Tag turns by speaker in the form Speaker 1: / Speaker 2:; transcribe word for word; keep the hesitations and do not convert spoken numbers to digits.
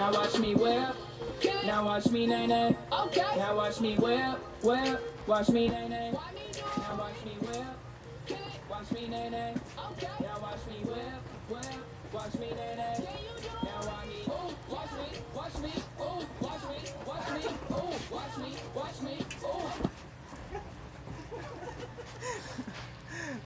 Speaker 1: Now watch me whip. Now watch me nay nay. Okay. Now watch me whip, whip. Watch me nay nay. Now watch me whip. Watch me nay nay. Okay. Now watch me whip, whip. Watch me nay nay.